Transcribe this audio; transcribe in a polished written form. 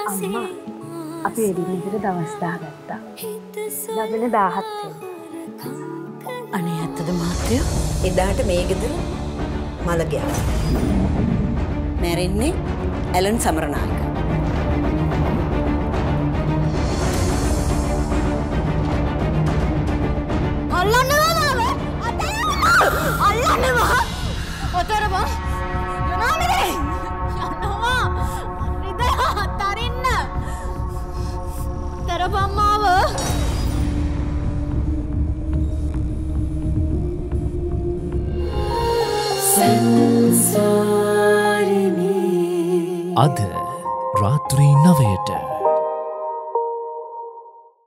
අම්මා අපි එදිනෙකට දවස් 10 ගත්තා. ලබන 17 අනේ ඇත්තද මහත්තයෝ? එදාට මේ ගෙදර මල ගියා. මැරෙන්නේ ඇලන් සමරනායක. අල්ලන්නවා ඔතරම යනවානේ යනවා රිදා අතරින්න තරපම්මාව අද රාත්‍රී 9ට